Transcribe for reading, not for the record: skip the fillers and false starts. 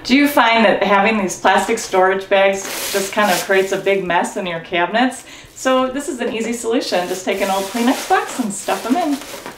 Do you find that having these plastic storage bags just kind of creates a big mess in your cabinets? So this is an easy solution. Just take an old Kleenex box and stuff them in.